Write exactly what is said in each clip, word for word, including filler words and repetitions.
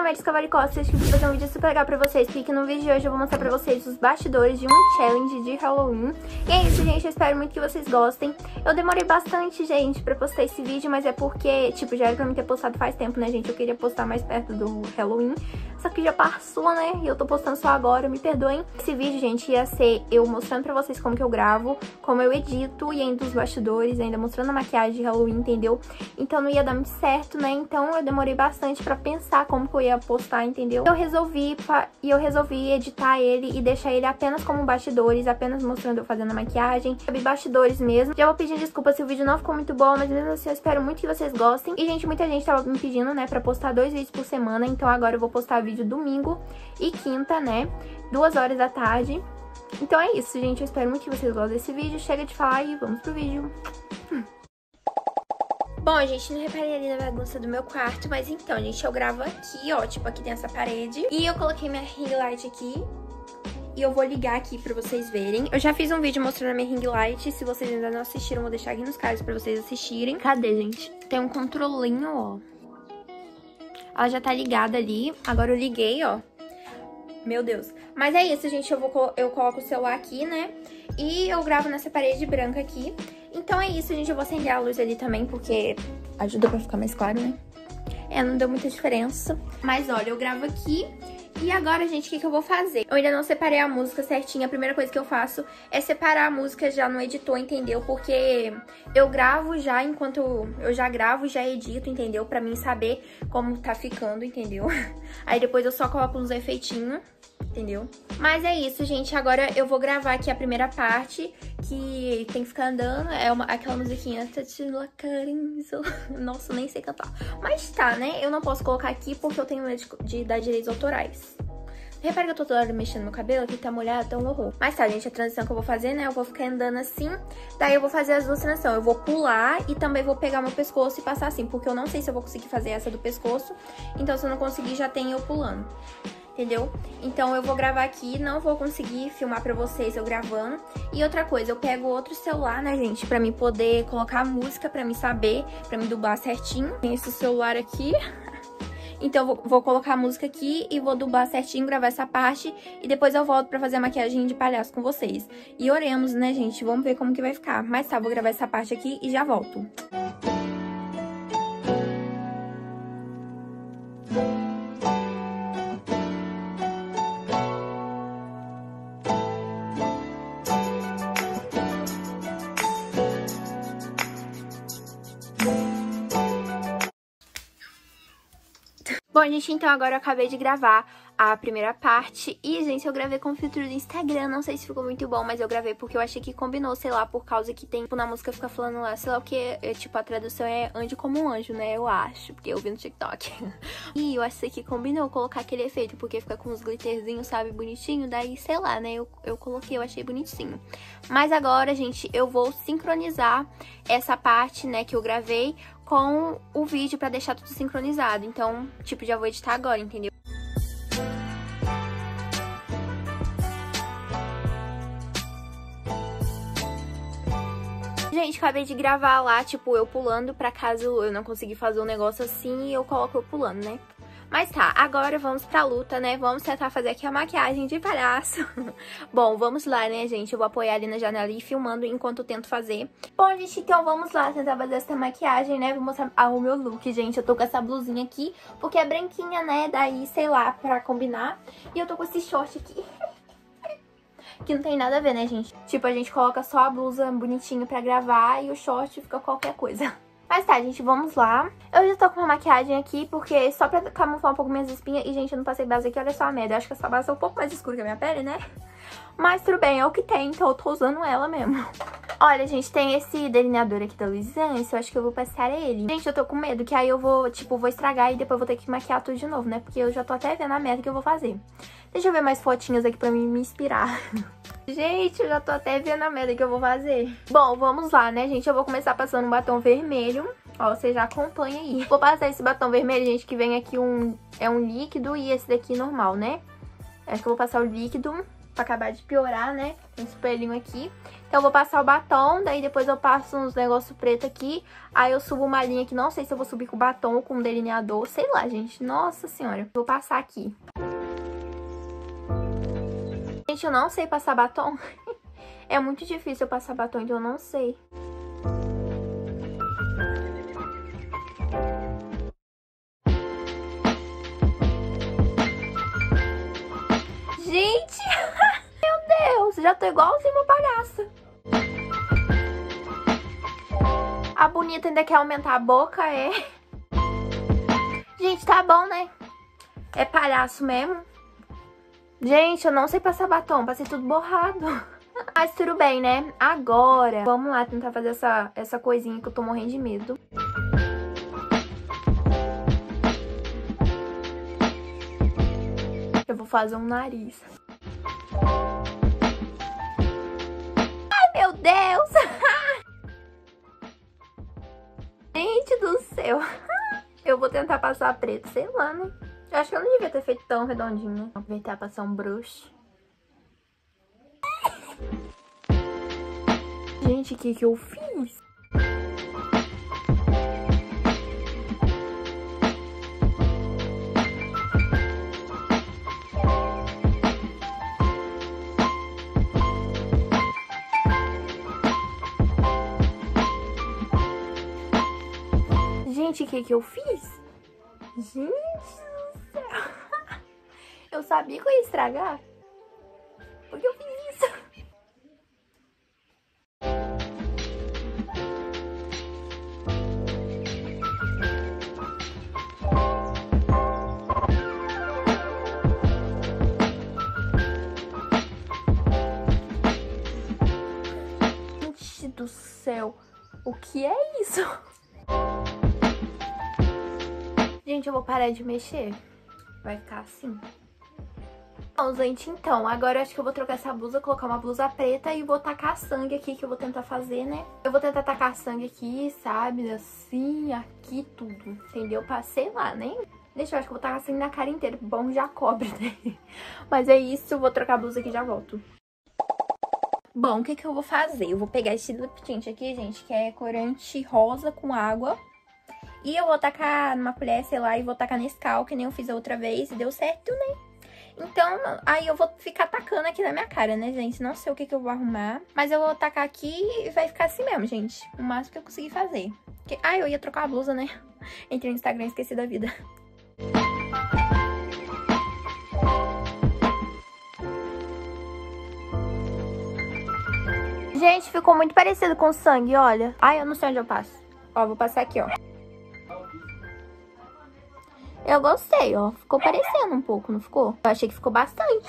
Maria Escobar Costa, eu vou fazer um vídeo super legal pra vocês, porque no vídeo de hoje eu vou mostrar pra vocês os bastidores de um challenge de Halloween. E é isso, gente, eu espero muito que vocês gostem. Eu demorei bastante, gente, pra postar esse vídeo, mas é porque, tipo, já era pra mim ter postado faz tempo, né, gente? Eu queria postar mais perto do Halloween, só que já passou, né, e eu tô postando só agora, me perdoem. Esse vídeo, gente, ia ser eu mostrando pra vocês como que eu gravo, como eu edito e ainda os bastidores, ainda mostrando a maquiagem de Halloween, entendeu? Então não ia dar muito certo, né, então eu demorei bastante pra pensar como que eu ia postar, entendeu? Eu resolvi, e eu resolvi editar ele e deixar ele apenas como bastidores, apenas mostrando eu fazendo a maquiagem, bastidores mesmo. Já vou pedir desculpa se o vídeo não ficou muito bom, mas mesmo assim eu espero muito que vocês gostem. E, gente, muita gente tava me pedindo, né, pra postar dois vídeos por semana, então agora eu vou postar vídeo domingo e quinta, né, duas horas da tarde. Então é isso, gente, eu espero muito que vocês gostem desse vídeo. Chega de falar e vamos pro vídeo. Hum. Bom, gente, não reparei ali na bagunça do meu quarto, mas então, gente, eu gravo aqui, ó, tipo, aqui tem essa parede. E eu coloquei minha ring light aqui. E eu vou ligar aqui pra vocês verem. Eu já fiz um vídeo mostrando a minha ring light. Se vocês ainda não assistiram, eu vou deixar aqui nos cards pra vocês assistirem. Cadê, gente? Tem um controlinho, ó. Ela já tá ligada ali. Agora eu liguei, ó. Meu Deus. Mas é isso, gente. Eu, vou, eu coloco o celular aqui, né? E eu gravo nessa parede branca aqui. Então é isso, gente. Eu vou acender a luz ali também, porque ajuda pra ficar mais claro, né? É, não deu muita diferença. Mas olha, eu gravo aqui. E agora, gente, o que que eu vou fazer? Eu ainda não separei a música certinha. A primeira coisa que eu faço é separar a música já no editor, entendeu? Porque eu gravo já enquanto... Eu já gravo e já edito, entendeu? Pra mim saber como tá ficando, entendeu? Aí depois eu só coloco uns efeitinhos, entendeu? Mas é isso, gente. Agora eu vou gravar aqui a primeira parte, que tem que ficar andando. É uma, aquela musiquinha... Nossa, nem sei cantar. Mas tá, né? Eu não posso colocar aqui porque eu tenho medo de, de dar direitos autorais. Repara que eu tô toda hora mexendo no cabelo, que tá molhado, tá um horror. Mas tá, gente, a transição que eu vou fazer, né? Eu vou ficar andando assim, daí eu vou fazer as duas transições. Eu vou pular e também vou pegar meu pescoço e passar assim, porque eu não sei se eu vou conseguir fazer essa do pescoço. Então, se eu não conseguir, já tem eu pulando. Entendeu? Então eu vou gravar aqui, não vou conseguir filmar pra vocês eu gravando. E outra coisa, eu pego outro celular, né, gente, pra mim poder colocar a música, pra mim saber, pra mim dublar certinho. Tem esse celular aqui. Então eu vou, vou colocar a música aqui e vou dublar certinho, gravar essa parte. E depois eu volto pra fazer a maquiagem de palhaço com vocês. E oremos, né, gente? Vamos ver como que vai ficar. Mas tá, vou gravar essa parte aqui e já volto. Bom, gente, então agora eu acabei de gravar a primeira parte. E, gente, eu gravei com o filtro do Instagram. Não sei se ficou muito bom, mas eu gravei porque eu achei que combinou, sei lá, por causa que tem, tipo, na música fica falando lá, sei lá o que, é, tipo, a tradução é ande como um anjo, né? Eu acho, porque eu vi no TikTok. E eu achei que combinou colocar aquele efeito, porque fica com uns glitterzinhos, sabe, bonitinho. Daí, sei lá, né, eu, eu coloquei, eu achei bonitinho. Mas agora, gente, eu vou sincronizar essa parte, né, que eu gravei com o vídeo pra deixar tudo sincronizado. Então, tipo, já vou editar agora, entendeu? Gente, acabei de gravar lá, tipo, eu pulando, pra caso eu não conseguir fazer um negócio assim, eu coloco eu pulando, né? Mas tá, agora vamos pra luta, né? Vamos tentar fazer aqui a maquiagem de palhaço. Bom, vamos lá, né, gente? Eu vou apoiar ali na janela e ir filmando enquanto eu tento fazer. Bom, gente, então vamos lá tentar fazer essa maquiagem, né? Vou mostrar ah, o meu look, gente. Eu tô com essa blusinha aqui, porque é branquinha, né? Daí, sei lá, pra combinar. E eu tô com esse short aqui. Que não tem nada a ver, né, gente? Tipo, a gente coloca só a blusa bonitinha pra gravar e o short fica qualquer coisa. Mas tá, gente, vamos lá. Eu já tô com uma maquiagem aqui, porque só pra camuflar um pouco minhas espinhas. E, gente, eu não passei base aqui, olha só a merda. Eu acho que essa base é um pouco mais escura que a minha pele, né? Mas tudo bem, é o que tem, então eu tô usando ela mesmo. Olha, gente, tem esse delineador aqui da Luisance, eu acho que eu vou passar ele. Gente, eu tô com medo, que aí eu vou, tipo, vou estragar e depois eu vou ter que maquiar tudo de novo, né? Porque eu já tô até vendo a merda que eu vou fazer. Deixa eu ver mais fotinhas aqui pra mim me inspirar. Gente, eu já tô até vendo a merda que eu vou fazer. Bom, vamos lá, né, gente? Eu vou começar passando um batom vermelho. Ó, você já acompanha aí. Vou passar esse batom vermelho, gente, que vem aqui um... É um líquido e esse daqui normal, né? Acho que eu vou passar o líquido pra acabar de piorar, né? Tem um espelhinho aqui. Então eu vou passar o batom, daí depois eu passo uns negócios preto aqui. Aí eu subo uma linha que não sei se eu vou subir com batom ou com delineador. Sei lá, gente. Nossa senhora. Vou passar aqui. Gente, eu não sei passar batom. É muito difícil eu passar batom, então eu não sei. Gente, meu Deus, já tô igualzinho uma palhaça. A bonita ainda quer aumentar a boca, é? Gente, tá bom, né? É palhaço mesmo. Gente, eu não sei passar batom, passei tudo borrado. Mas tudo bem, né? Agora, vamos lá tentar fazer essa, essa coisinha que eu tô morrendo de medo. Eu vou fazer um nariz. Ai, meu Deus! Gente do céu. Eu vou tentar passar preto, sei lá, né? Eu acho que eu não devia ter feito tão redondinho, né? Vou aproveitar pra passar um brush. Gente, o que que eu fiz? Gente, o que que eu fiz? Gente do céu. Eu sabia que eu ia estragar. Por que eu fiz isso? Gente do céu. O que é isso? Gente, eu vou parar de mexer. Vai ficar assim. Bom, gente, então, agora eu acho que eu vou trocar essa blusa, colocar uma blusa preta e vou tacar sangue aqui, que eu vou tentar fazer, né? Eu vou tentar tacar sangue aqui, sabe? Assim, aqui, tudo, entendeu? Passei lá, né? Deixa eu acho que eu vou tacar sangue na cara inteira. Bom, já cobre, né? Mas é isso, vou trocar a blusa aqui e já volto. Bom, o que que eu vou fazer? Eu vou pegar esse lip tint aqui, gente, que é corante rosa com água. E eu vou tacar numa colher, sei lá, e vou tacar nesse cal, que nem eu fiz a outra vez, e deu certo, né? Então, aí eu vou ficar tacando aqui na minha cara, né, gente? Não sei o que que eu vou arrumar, mas eu vou tacar aqui e vai ficar assim mesmo, gente. O máximo que eu conseguir fazer. Porque... Ah, eu ia trocar a blusa, né? Entrei no Instagram e esqueci da vida. Gente, ficou muito parecido com sangue, olha. Ai, eu não sei onde eu passo. Ó, vou passar aqui, ó. Eu gostei, ó. Ficou parecendo um pouco, não ficou? Eu achei que ficou bastante.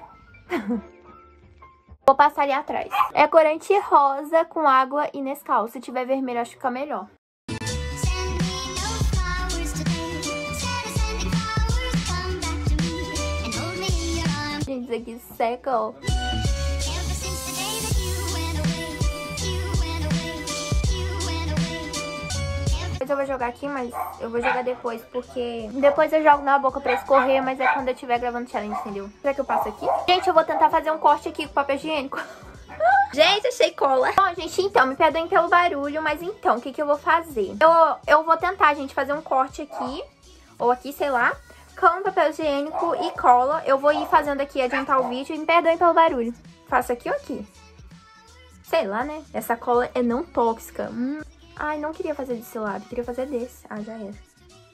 Vou passar ali atrás. É corante rosa com água e Nescau. Se tiver vermelho, acho que fica melhor. Gente, isso aqui seca, ó. Eu vou jogar aqui, mas eu vou jogar depois, porque depois eu jogo na boca pra escorrer, mas é quando eu estiver gravando challenge, entendeu? Será que eu passo aqui? Gente, eu vou tentar fazer um corte aqui com papel higiênico. Gente, achei cola. Bom, gente, então, me perdoem pelo barulho, mas então, o que que eu vou fazer? Eu, eu vou tentar, gente, fazer um corte aqui, ou aqui, sei lá, com papel higiênico e cola. Eu vou ir fazendo aqui, adiantar o vídeo, e me perdoem pelo barulho. Faço aqui ou aqui? Sei lá, né? Essa cola é não tóxica. Hum. Ai, não queria fazer desse lado, queria fazer desse. Ah, já era.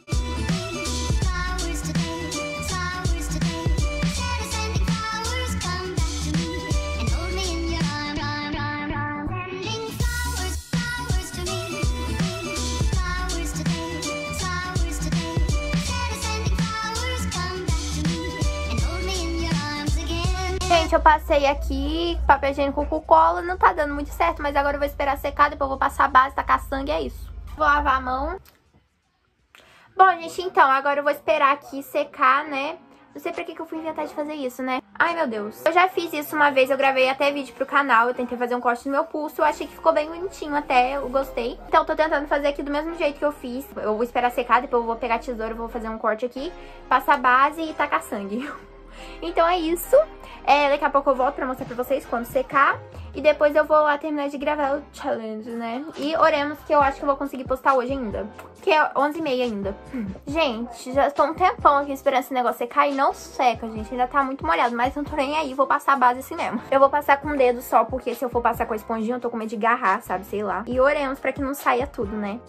Gente, eu passei aqui papel higiênico com cola, não tá dando muito certo, mas agora eu vou esperar secar, depois eu vou passar a base, tacar sangue, é isso. Vou lavar a mão. Bom, gente, então, agora eu vou esperar aqui secar, né? Não sei pra que que eu fui inventar de fazer isso, né? Ai, meu Deus. Eu já fiz isso uma vez, eu gravei até vídeo pro canal, eu tentei fazer um corte no meu pulso, eu achei que ficou bem bonitinho até, eu gostei. Então, eu tô tentando fazer aqui do mesmo jeito que eu fiz. Eu vou esperar secar, depois eu vou pegar a tesoura, vou fazer um corte aqui, passar a base e tacar sangue. Então é isso. É, daqui a pouco eu volto pra mostrar pra vocês quando secar. E depois eu vou lá terminar de gravar o challenge, né? E oremos que eu acho que eu vou conseguir postar hoje ainda. Que é onze e meia ainda. Hum. Gente, já estou um tempão aqui esperando esse negócio secar e não seca, gente. Ainda tá muito molhado, mas não tô nem aí. Vou passar a base assim mesmo. Eu vou passar com o dedo só, porque se eu for passar com a esponjinha, eu tô com medo de agarrar, sabe? Sei lá. E oremos pra que não saia tudo, né?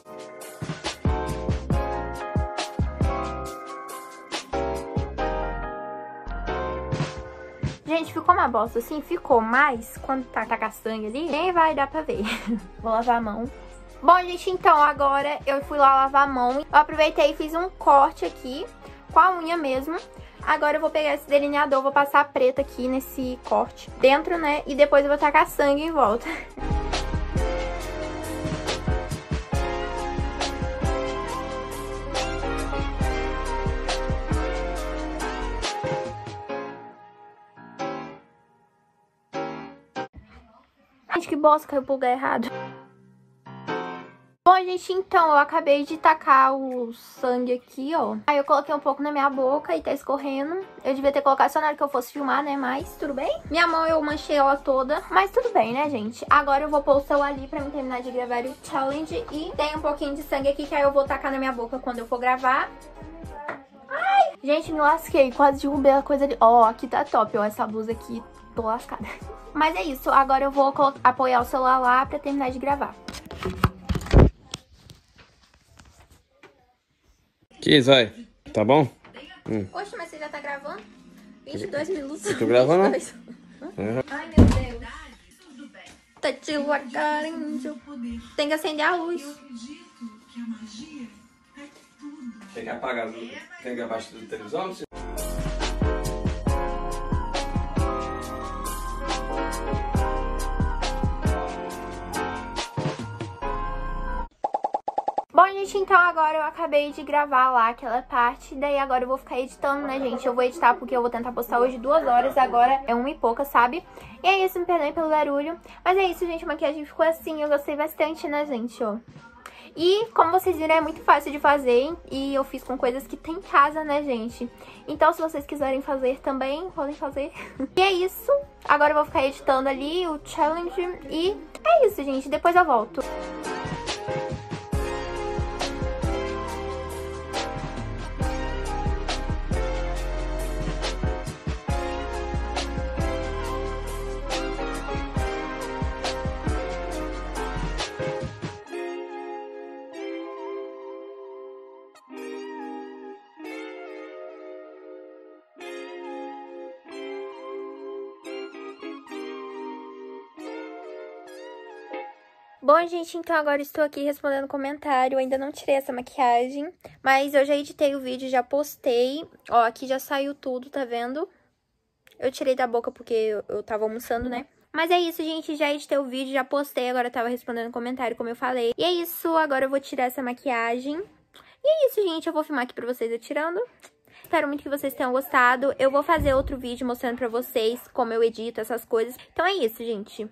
Gente, ficou uma bosta assim? Ficou, mas quando tá, tá com a sangue ali, nem vai dar pra ver. Vou lavar a mão. Bom, gente, então agora eu fui lá lavar a mão. Eu aproveitei e fiz um corte aqui com a unha mesmo. Agora eu vou pegar esse delineador, vou passar preto aqui nesse corte dentro, né? E depois eu vou tacar sangue em volta. Gente, que bosta, caiu pro lugar errado. Bom, gente, então, eu acabei de tacar o sangue aqui, ó. Aí eu coloquei um pouco na minha boca e tá escorrendo. Eu devia ter colocado só na hora que eu fosse filmar, né? Mas tudo bem. Minha mão eu manchei ela toda, mas tudo bem, né, gente? Agora eu vou pôr o celular ali pra me terminar de gravar o challenge. E tem um pouquinho de sangue aqui que aí eu vou tacar na minha boca quando eu for gravar. Ai! Gente, me lasquei, quase derrubei a coisa ali. Ó, aqui tá top, ó, essa blusa aqui, tô lascada. Mas é isso, agora eu vou apoiar o celular lá pra terminar de gravar. Kiss, vai. Tá bom? Hum. Poxa, mas você já tá gravando? vinte e dois minutos. Eu tô gravando, não? Uhum. Ai, meu Deus. Tá te lacarinho. Tem que acender a luz. Tem que apagar a luz. Tem que abaixar da televisão? Bom, gente, então agora eu acabei de gravar lá aquela parte, daí agora eu vou ficar editando, né, gente? Eu vou editar porque eu vou tentar postar hoje duas horas, agora é uma e pouca, sabe? E é isso, me perdoem pelo barulho. Mas é isso, gente, a maquiagem ficou assim, eu gostei bastante, né, gente, ó. E, como vocês viram, é muito fácil de fazer e eu fiz com coisas que tem em casa, né, gente? Então, se vocês quiserem fazer também, podem fazer. E é isso. Agora eu vou ficar editando ali o challenge e é isso, gente. Depois eu volto. Bom, gente, então agora estou aqui respondendo comentário. Eu ainda não tirei essa maquiagem, mas eu já editei o vídeo, já postei. Ó, aqui já saiu tudo, tá vendo? Eu tirei da boca porque eu, eu tava almoçando, né? Mas é isso, gente, já editei o vídeo, já postei, agora eu tava respondendo comentário, como eu falei. E é isso, agora eu vou tirar essa maquiagem. E é isso, gente, eu vou filmar aqui pra vocês eu tirando. Espero muito que vocês tenham gostado. Eu vou fazer outro vídeo mostrando pra vocês como eu edito essas coisas. Então é isso, gente.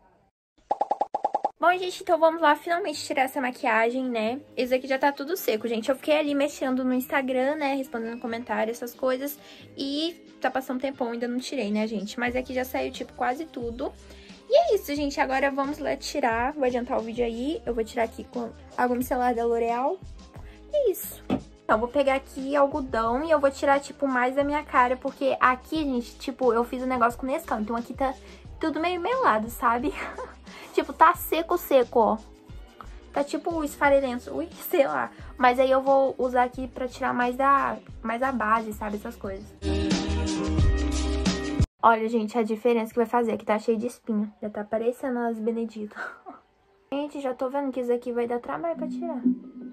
Bom, gente, então vamos lá finalmente tirar essa maquiagem, né? Isso aqui já tá tudo seco, gente. Eu fiquei ali mexendo no Instagram, né? Respondendo comentários, essas coisas. E tá passando um tempão, ainda não tirei, né, gente? Mas aqui já saiu, tipo, quase tudo. E é isso, gente. Agora vamos lá tirar. Vou adiantar o vídeo aí. Eu vou tirar aqui com água micelar da L'Oreal. E é isso. Então, vou pegar aqui algodão e eu vou tirar, tipo, mais da minha cara. Porque aqui, gente, tipo, eu fiz um negócio com Nescau. Então aqui tá tudo meio melado, sabe? Tipo, tá seco, seco, ó. Tá tipo esfarelento, ui, sei lá. Mas aí eu vou usar aqui pra tirar mais da, mais a base, sabe? Essas coisas. Olha, gente, a diferença que vai fazer. Aqui tá cheio de espinha. Já tá parecendo as Benedito. Gente, já tô vendo que isso aqui vai dar trabalho pra tirar.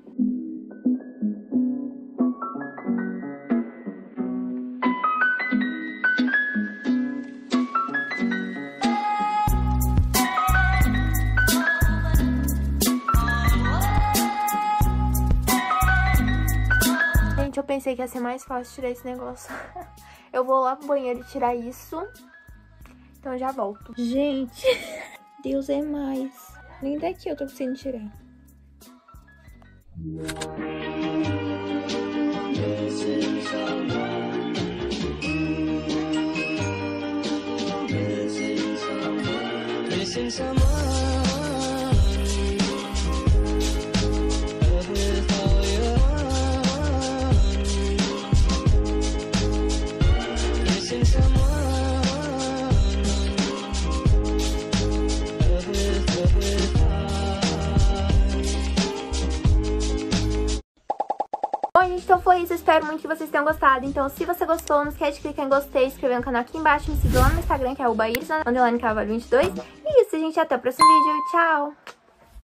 Eu pensei que ia ser mais fácil tirar esse negócio. Eu vou lá pro banheiro e tirar isso. Então eu já volto. Gente, Deus é mais. Nem daqui eu tô conseguindo tirar. Bom, gente, então foi isso. Espero muito que vocês tenham gostado. Então, se você gostou, não esquece de clicar em gostei, se inscrever no canal aqui embaixo, me seguir lá no Instagram, que é o Baíris, underline Carvalho vinte e dois. E isso, gente. Até o próximo vídeo. Tchau!